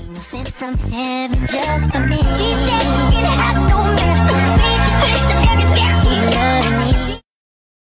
Sent from heaven just for me. He said you didn't have no